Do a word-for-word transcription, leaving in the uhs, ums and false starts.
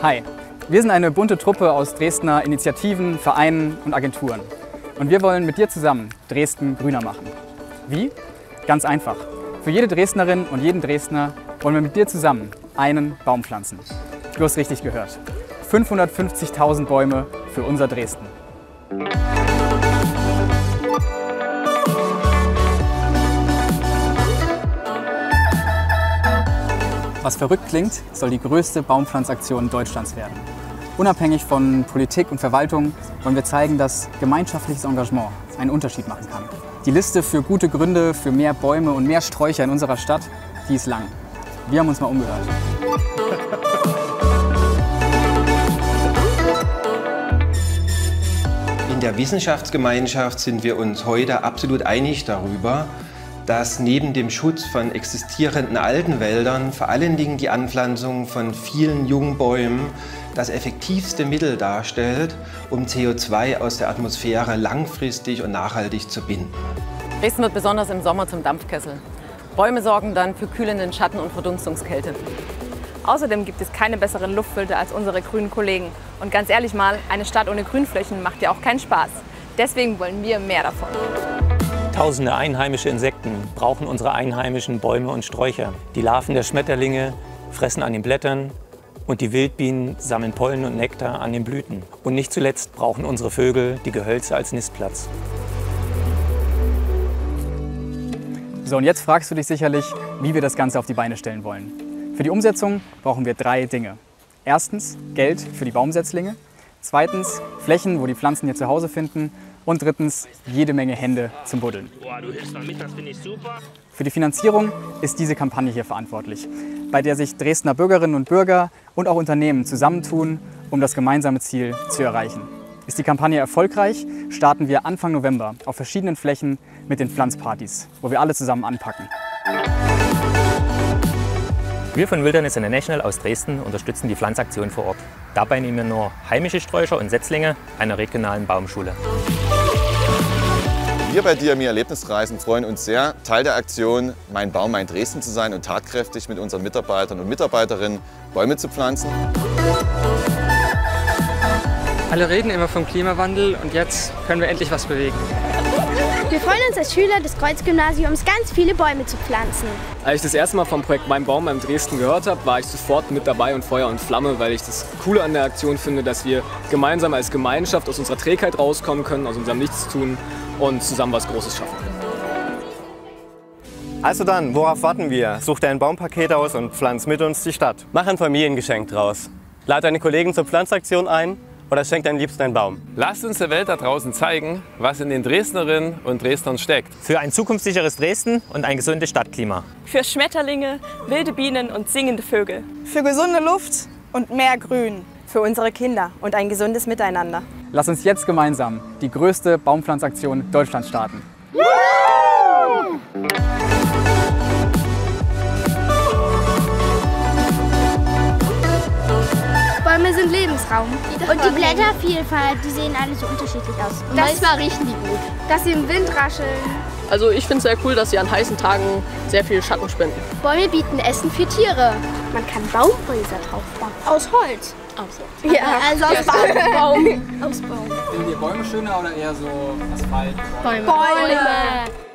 Hi, wir sind eine bunte Truppe aus Dresdner Initiativen, Vereinen und Agenturen. Und wir wollen mit dir zusammen Dresden grüner machen. Wie? Ganz einfach. Für jede Dresdnerin und jeden Dresdner wollen wir mit dir zusammen einen Baum pflanzen. Du hast richtig gehört. fünfhundertfünfzigtausend Bäume für unser Dresden. Was verrückt klingt, soll die größte Baumpflanzaktion Deutschlands werden. Unabhängig von Politik und Verwaltung wollen wir zeigen, dass gemeinschaftliches Engagement einen Unterschied machen kann. Die Liste für gute Gründe für mehr Bäume und mehr Sträucher in unserer Stadt, die ist lang. Wir haben uns mal umgehört. In der Wissenschaftsgemeinschaft sind wir uns heute absolut einig darüber, dass neben dem Schutz von existierenden alten Wäldern vor allen Dingen die Anpflanzung von vielen jungen Bäumen das effektivste Mittel darstellt, um C O zwei aus der Atmosphäre langfristig und nachhaltig zu binden. Dresden wird besonders im Sommer zum Dampfkessel. Bäume sorgen dann für kühlenden Schatten und Verdunstungskälte. Außerdem gibt es keine besseren Luftfilter als unsere grünen Kollegen. Und ganz ehrlich mal, eine Stadt ohne Grünflächen macht ja auch keinen Spaß. Deswegen wollen wir mehr davon. Tausende einheimische Insekten brauchen unsere einheimischen Bäume und Sträucher. Die Larven der Schmetterlinge fressen an den Blättern und die Wildbienen sammeln Pollen und Nektar an den Blüten. Und nicht zuletzt brauchen unsere Vögel die Gehölze als Nistplatz. So, und jetzt fragst du dich sicherlich, wie wir das Ganze auf die Beine stellen wollen. Für die Umsetzung brauchen wir drei Dinge. Erstens Geld für die Baumsetzlinge, zweitens Flächen, wo die Pflanzen ihr Zuhause finden und drittens jede Menge Hände zum Buddeln. Boah, du hilfst mal mit, das finde ich super. Für die Finanzierung ist diese Kampagne hier verantwortlich, bei der sich Dresdner Bürgerinnen und Bürger und auch Unternehmen zusammentun, um das gemeinsame Ziel zu erreichen. Ist die Kampagne erfolgreich, starten wir Anfang November auf verschiedenen Flächen mit den Pflanzpartys, wo wir alle zusammen anpacken. Wir von Wilderness International aus Dresden unterstützen die Pflanzaktion vor Ort. Dabei nehmen wir nur heimische Sträucher und Setzlinge einer regionalen Baumschule. Wir bei D M I Erlebnisreisen freuen uns sehr, Teil der Aktion Mein Baum, mein Dresden zu sein und tatkräftig mit unseren Mitarbeitern und Mitarbeiterinnen Bäume zu pflanzen. Alle reden immer vom Klimawandel und jetzt können wir endlich was bewegen. Wir freuen uns als Schüler des Kreuzgymnasiums, ganz viele Bäume zu pflanzen. Als ich das erste Mal vom Projekt Mein Baum, mein Dresden gehört habe, war ich sofort mit dabei und Feuer und Flamme, weil ich das Coole an der Aktion finde, dass wir gemeinsam als Gemeinschaft aus unserer Trägheit rauskommen können, aus unserem Nichtstun und zusammen was Großes schaffen können. Also dann, worauf warten wir? Such dein Baumpaket aus und pflanz mit uns die Stadt. Mach ein Familiengeschenk draus. Lad deine Kollegen zur Pflanzaktion ein oder schenk deinem Liebsten einen Baum. Lasst uns der Welt da draußen zeigen, was in den Dresdnerinnen und Dresdnern steckt. Für ein zukunftssicheres Dresden und ein gesundes Stadtklima. Für Schmetterlinge, wilde Bienen und singende Vögel. Für gesunde Luft und mehr Grün. Für unsere Kinder und ein gesundes Miteinander. Lass uns jetzt gemeinsam die größte Baumpflanzaktion Deutschlands starten. Bäume sind Lebensraum. Und die Blättervielfalt, die sehen alle so unterschiedlich aus. Und manchmal riechen die gut. Dass sie im Wind rascheln. Also ich finde es sehr cool, dass sie an heißen Tagen sehr viel Schatten spenden. Bäume bieten Essen für Tiere. Man kann Baumhäuser drauf bauen. Aus Holz. Aus Holz. Ja, also aus Baum. Aus Baum. Finden ihr Bäume schöner oder eher so Asphalt? Bäume. Bäume. Bäume.